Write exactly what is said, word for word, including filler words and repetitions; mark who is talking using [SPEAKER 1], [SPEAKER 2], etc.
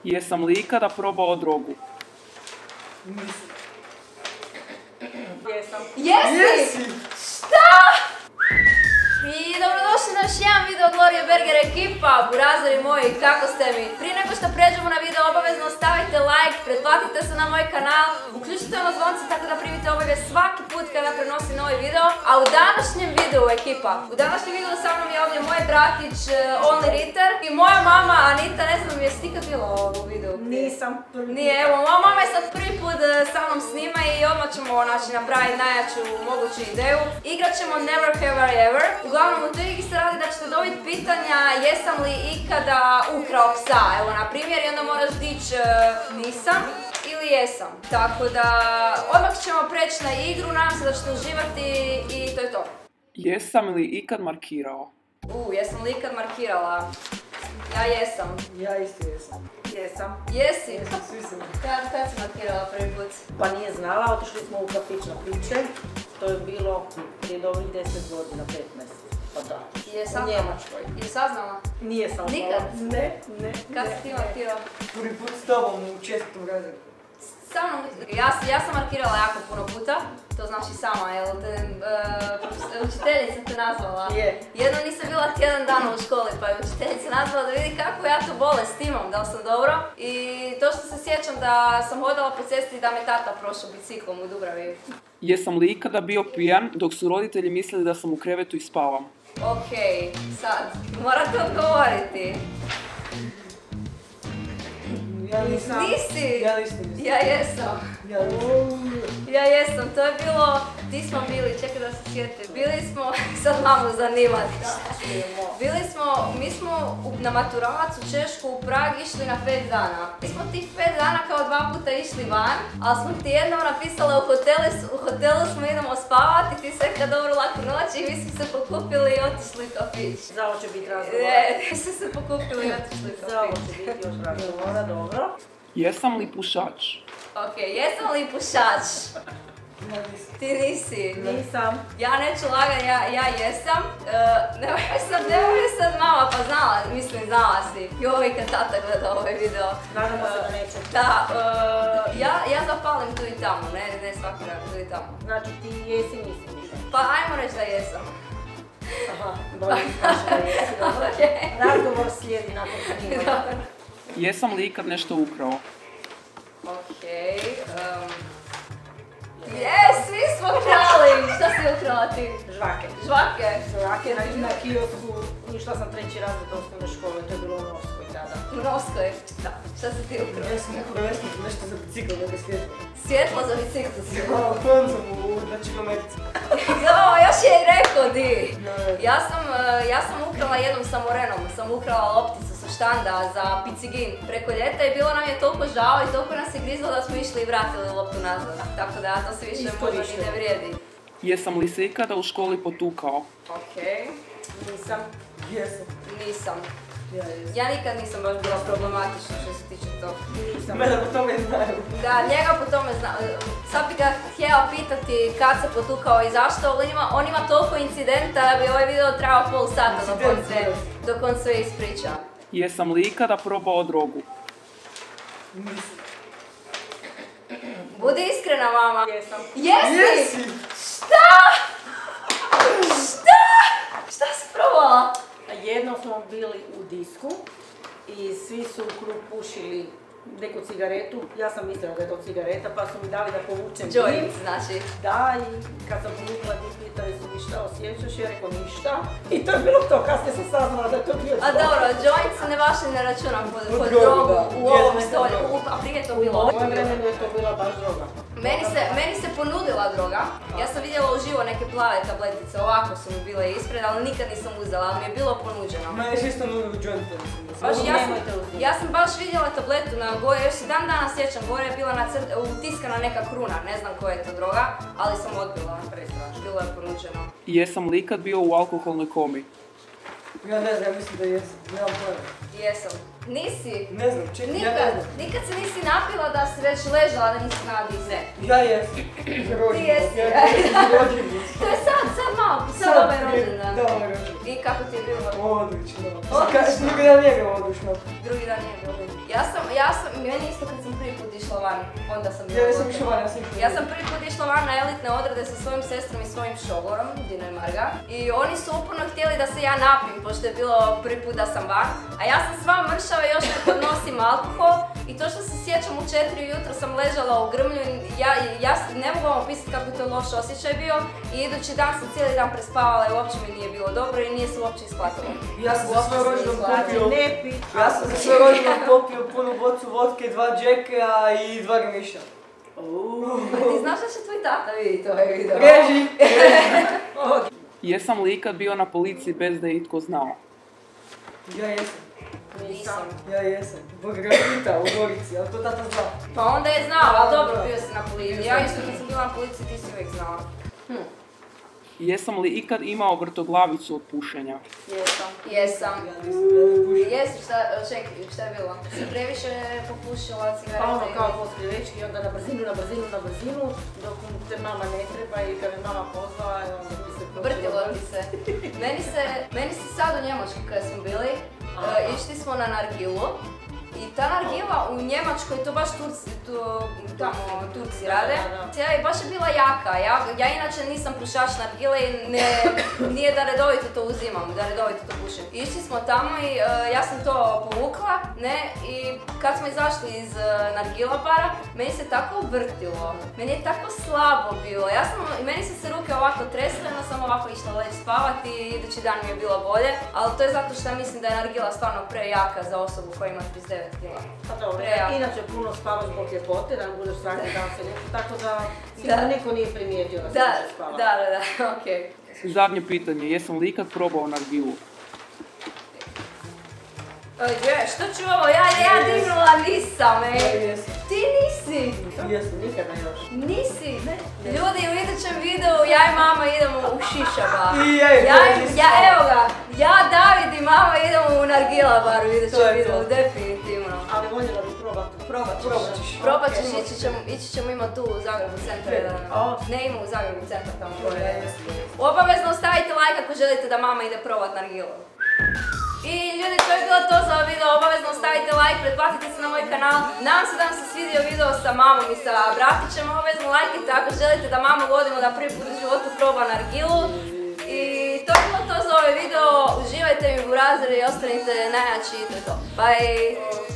[SPEAKER 1] Jesam li ikada probao drogu?
[SPEAKER 2] Nisam.
[SPEAKER 3] Jesam.
[SPEAKER 4] Jesi?
[SPEAKER 2] Jesi!
[SPEAKER 4] Šta? I dobrodošli na još jedan video od Gloria Berger ekipa, burazeri moji, kako ste mi? Prije nego što pređemo na video, obavezno stavite like, pretplatite se na moj kanal, uključite ono zvonce tako da primite obavijest svaki put kada prenosim novi video. A u današnjem videu ekipa, u današnjem videu sa mnom je ovdje moj bratić Only Ritter i moja mama Anita, ne znam jesi ti kad bila u videu?
[SPEAKER 3] Nisam prvi put.
[SPEAKER 4] Nije, evo, moja mama je sad prvi put sa mnom snima i odmah ćemo znači, napraviti najjaču moguću ideju. Igrat ćemo Never Have I Ever. Uglavnom, u toj igri se radi da ćete dobiti pitanja jesam li ikada ukrao psa, evo na primjer, i onda moraš dići uh, nisam ili jesam. Tako da, odmah ćemo preći na igru, nadam se da ćete uživati i to je to.
[SPEAKER 1] Jesam li ikad markirao?
[SPEAKER 4] U, jesam li ikad markirala? Ja jesam.
[SPEAKER 2] Ja isto jesam.
[SPEAKER 3] Jesam.
[SPEAKER 4] Jesi?
[SPEAKER 2] Jesam, svi sam.
[SPEAKER 4] Kad, kad si markirala prvi put?
[SPEAKER 3] Pa nije znala, otišli smo u kafić na piće. To je bilo prije dobrih deset godina, petnaest. Pa da.
[SPEAKER 4] Je
[SPEAKER 3] U
[SPEAKER 4] saznala?
[SPEAKER 3] Njemačkoj.
[SPEAKER 4] Je saznala?
[SPEAKER 3] Nije saznala.
[SPEAKER 4] Nikad?
[SPEAKER 3] Ne, ne,
[SPEAKER 4] Kad
[SPEAKER 3] ne.
[SPEAKER 4] si ti markirala?
[SPEAKER 2] Prvi put s tobom u četvrtom razredu.
[SPEAKER 4] Sa mnom, ja, ja sam markirala jako puno puta, to znaš i sama, jel te, uh, učiteljica te nazvala.
[SPEAKER 3] Je.
[SPEAKER 4] Jedno nisam bila tjedan dana u školi pa je učiteljica nazvala da vidi kako ja to bolest imam, da li sam dobro. I to što se sjećam da sam hodala po cesti i da me tata prošao biciklom u Dubravi.
[SPEAKER 1] Jesam li ikada bio pijan dok su roditelji mislili da sam u krevetu i spavam?
[SPEAKER 4] Okej, sad, morate odgovoriti.
[SPEAKER 2] Ja nisam.
[SPEAKER 4] Nisi?
[SPEAKER 2] Ja isto nisam.
[SPEAKER 4] Ja jesam.
[SPEAKER 2] Ja nisam.
[SPEAKER 4] Ja jesam, to je bilo, di smo bili, čekaj da se sjetim, bili smo, sad mamu zanimati. Bili smo, mi smo u- na maturalac u Češku u Prag išli na pet dana. Mi smo tih pet dana kao dva puta išli van, ali smo ti jednom napisale u hotelu, u hotelu smo idemo spavati, ti sve kad dobro laku noć i mi smo se pokupili i otišli u kafić.
[SPEAKER 3] Za ovo će biti razgovor.
[SPEAKER 4] Ne, mi smo se pokupili i otišli u
[SPEAKER 3] Za ovo
[SPEAKER 4] kafić.
[SPEAKER 3] će biti još razgovora, dobro.
[SPEAKER 1] Jesam li pušač?
[SPEAKER 4] Ok, jesam li pušač?
[SPEAKER 2] Ja nisam.
[SPEAKER 4] Ti nisi.
[SPEAKER 3] Nisam.
[SPEAKER 4] Ja neću lagat, ja, ja jesam. Uh, nemoj sad, nemoj sad mama, pa znala, mislim znala si. Joj, kad tata gleda ovaj video.
[SPEAKER 3] Nadamo se da neće.
[SPEAKER 4] Da, uh, ja, ja zapalim tu i tamo, ne, ne svaki dan, tu i tamo.
[SPEAKER 3] Znači ti jesi, nisi nikad.
[SPEAKER 4] Pa ajmo reći da jesam.
[SPEAKER 3] Aha, bolje znači da jesi, dobro.
[SPEAKER 4] Okej.
[SPEAKER 3] Razgovor slijedi nakon snimanja.
[SPEAKER 4] Dobro.
[SPEAKER 1] Jesam li ikad nešto ukrao?
[SPEAKER 4] Okej. Um, je, svi smo krali! Šta si ukrala ti?
[SPEAKER 3] Žvake.
[SPEAKER 4] Žvake?
[SPEAKER 3] Žvake na, na kiosku, išla sam treći razred osnovne škole, to je bilo u Norskoj tada.
[SPEAKER 4] U Novskoj? Da. Šta si ti ukrala?
[SPEAKER 2] Ja sam prvenstveno nešto za bicikl, neka svjetlo.
[SPEAKER 4] Svjetlo za bicikl si ukrala.
[SPEAKER 2] Malo koncom u na kilometrici.
[SPEAKER 4] Znamo, još je i rekao di.
[SPEAKER 2] No,
[SPEAKER 4] Ja sam, eh, ja sam ukrala jednom sa Morenom, sam ukrala lopticu sa štanda za picigin preko ljeta i bilo nam je toliko žao i toliko nas je grizlo da smo išli i vratili loptu nazad. Tako da to se više možda ni ne vrijedi.
[SPEAKER 1] Jesam li se ikada u školi potukao?
[SPEAKER 4] Okej,
[SPEAKER 3] Nisam.
[SPEAKER 2] jesam.
[SPEAKER 4] nisam.
[SPEAKER 2] Ja jesam.
[SPEAKER 4] Ja nikad nisam baš bila problematična što se tiče toga.
[SPEAKER 3] Nisam.
[SPEAKER 2] Mene po tome znaju.
[SPEAKER 4] Da, njega po tome zna. Sad bi ga htjela pitati kad se potukao i zašto, ali on ima, on ima toliko incidenta da bi ovaj video trajao pol sata dok on sve, dok on sve ispriča.
[SPEAKER 1] Jesam li ikada probao drogu?
[SPEAKER 2] Nisam.
[SPEAKER 4] Budi iskrena, mama.
[SPEAKER 3] Jesam.
[SPEAKER 4] Jesi?
[SPEAKER 2] Jesi!
[SPEAKER 4] Šta? Šta? Šta si probala?
[SPEAKER 3] Jednom smo bili u disku i svi su u krug pušili neku cigaretu. Ja sam mislila da je to cigareta pa su mi dali da povučem dim.
[SPEAKER 4] Joint, znači.
[SPEAKER 3] Da, i kad sam povukla dim, pitali su mi šta osjećaš, ja rekao ništa. I to je bilo to, kasnije sam saznala da je to bio
[SPEAKER 4] A dobro, joint se ne baš i ne računa pod,
[SPEAKER 2] Pod
[SPEAKER 4] pod
[SPEAKER 2] drogu,
[SPEAKER 4] drogu
[SPEAKER 2] da.
[SPEAKER 4] u ovom
[SPEAKER 2] Jesam,
[SPEAKER 4] stolju.
[SPEAKER 2] droga.
[SPEAKER 4] U- A prije je to
[SPEAKER 3] U
[SPEAKER 4] bilo.
[SPEAKER 3] mojem vremenu je to bila baš droga.
[SPEAKER 4] Meni se, meni se ponudila droga. Ja sam vidjela uživo neke plave tabletice, ovako su mi bile ispred, ali nikad nisam uzela, ali mi je bilo ponuđeno.
[SPEAKER 2] Mene je isto nudio u jointu, mislim da sam.
[SPEAKER 4] Baš ja sam,
[SPEAKER 3] Nemojte uzeti.
[SPEAKER 4] ja sam baš vidjela tabletu na gore, još i dan danas sjećam, gore je bila nacrt, utiskana neka kruna, ne znam koja je to droga, ali sam odbila, prestrašno, bilo je ponuđeno.
[SPEAKER 1] Jesam li ikad bio u alkoholnoj komi?
[SPEAKER 2] Ja ne znam, ja mislim da jesam. Nemam pojma.
[SPEAKER 4] Jesam. Nisi?
[SPEAKER 2] Ne znam, čekaj, ja ne
[SPEAKER 4] Nikad,
[SPEAKER 2] znam.
[SPEAKER 4] nikad se nisi napila da si već ležala da nisi na dise.
[SPEAKER 2] Ja jesam. Rođendan.
[SPEAKER 4] jesi.
[SPEAKER 2] Ja jesam rođendan.
[SPEAKER 4] To je sad, sad malo, sad ovaj rođendan.
[SPEAKER 2] Da, ovaj rođendan.
[SPEAKER 4] I kako ti je bilo?
[SPEAKER 2] Odlično.
[SPEAKER 4] Odlično.
[SPEAKER 2] Drugi dan nije bilo odlično.
[SPEAKER 4] Drugi dan nije bilo. Ja sam, ja sam, meni isto kad sam prvi put išla van, onda sam bila
[SPEAKER 2] Ja nisam
[SPEAKER 4] gotova.
[SPEAKER 2] išla van, ja sam išla
[SPEAKER 4] Ja sam prvi put išla van na elitne odrede sa svojim sestrom i svojim šogorom, Dino i Marga. I oni su uporno htjeli da se ja napim, pošto je bilo prvi put da sam van. A ja sam sva mršava i još ne podnosim alkohol. I to što se sjećam, u četiri ujutro sam ležala u grmlju i ja, ja ne mogu vam opisati kako je to loš osjećaj bio. I idući dan sam cijeli dan prespavala i uopće mi nije bilo dobro i nije se uopće isplatilo.
[SPEAKER 2] Ja sam za
[SPEAKER 4] Uopće
[SPEAKER 2] svoj
[SPEAKER 4] se
[SPEAKER 2] rođendan
[SPEAKER 4] isplatilo.
[SPEAKER 2] popio...
[SPEAKER 3] Ne pi.
[SPEAKER 2] Ja sam za svoj rođendan popio punu bocu vodke, dva džeka i dva gemiša.
[SPEAKER 4] A ti znaš da će tvoj tata vidjeti ovaj video?
[SPEAKER 2] Reži!
[SPEAKER 1] Jesam li ikad bio na policiji bez da je itko znao?
[SPEAKER 2] Ja jesam.
[SPEAKER 4] Nisam.
[SPEAKER 2] Ja jesam. Bog ga pita u Gorici, ali to tata zna.
[SPEAKER 4] Pa onda je znao, ali dobro bio si na policiji. Ja isto kad sam bila na policiji ti si uvijek znala. Hm.
[SPEAKER 1] Jesam li ikad imao vrtoglavicu od pušenja?
[SPEAKER 4] Jesam. Jesam.
[SPEAKER 2] Ja nisam, ja ne pušim.
[SPEAKER 4] Jesi, šta, čekaj, šta je bilo? Si previše popušila cigarete?
[SPEAKER 3] Pa ono
[SPEAKER 4] ili-
[SPEAKER 3] kao poslije večki i onda na brzinu, na brzinu, na brzinu, dok te mama ne treba i kad me mama pozvala, onda mi se
[SPEAKER 4] Vrtilo ti se. Meni se, meni se sad u Njemačkoj kada smo bili, uh, išli smo na nargilu. I ta nargila u Njemačkoj, to baš Turci, to, tamo Turci rade, ja, i baš je bila jaka. Ja, ja inače nisam pušač nargile i ne, nije da redovito to uzimam, da redovito to pušim. Išli smo tamo i uh, ja sam to povukla, ne, i kad smo izašli iz uh, nargila bara, meni se tako vrtilo, meni je tako slabo bilo. Ja sam, meni su se ruke ovako tresle, onda sam ovako išla leći spavati i idući dan mi je bilo bolje, ali to je zato što mislim da je nargila stvarno prejaka za osobu koja ima trideset devet kila.
[SPEAKER 3] Pa dobro,
[SPEAKER 4] Prejaka.
[SPEAKER 3] inače puno spavaš zbog ljepote, da ne budeš svaki dan se lijepo, tako da
[SPEAKER 4] Da.
[SPEAKER 3] da. niko nije primijetio da se
[SPEAKER 4] Da,
[SPEAKER 3] više spava.
[SPEAKER 4] da, da, da, okej.
[SPEAKER 1] Zadnje pitanje, jesam li ikad probao nargilu?
[SPEAKER 4] Okay. Što ću ovo? Ja, ja dignula nisam,
[SPEAKER 2] Ja
[SPEAKER 4] ej.
[SPEAKER 2] jesam.
[SPEAKER 4] Ti nisi.
[SPEAKER 2] Jesam, nikada još.
[SPEAKER 4] Nisi. Ljudi, u idućem videu ja i mama idemo u šiša bar.
[SPEAKER 2] I ej,
[SPEAKER 4] Ja,
[SPEAKER 2] to je
[SPEAKER 4] i-
[SPEAKER 2] isto.
[SPEAKER 4] ja, evo ga, ja, David i mama idemo u nargila bar u
[SPEAKER 2] To
[SPEAKER 4] idućem
[SPEAKER 2] je
[SPEAKER 4] videu,
[SPEAKER 2] to.
[SPEAKER 4] definitivno.
[SPEAKER 3] Ali voljela bih probati.
[SPEAKER 4] Probat ćeš.
[SPEAKER 2] Probat ćeš.
[SPEAKER 4] Probat
[SPEAKER 3] Ok.
[SPEAKER 4] ćeš, ići ćemo, ići ćemo ima tu u Zagrebu centar. jedan.
[SPEAKER 3] O.
[SPEAKER 4] Ne, ima u Zagrebu centar tamo
[SPEAKER 2] Ja
[SPEAKER 4] gore.
[SPEAKER 2] jesam.
[SPEAKER 4] Obavezno ostavite like ako želite da mama ide probat nargilu. I ljudi, to je bilo to za ovaj video, obavezno ostavite like, pretplatite se na moj kanal. Nadam se da vam se svidio video sa mamom i sa bratićem, obavezno lajkite ako želite da mamu vodimo da prvi put u životu proba nargilu. I to je bilo to za ovaj video, uživajte mi u razredu i ostanite najjači i to je to. Bye!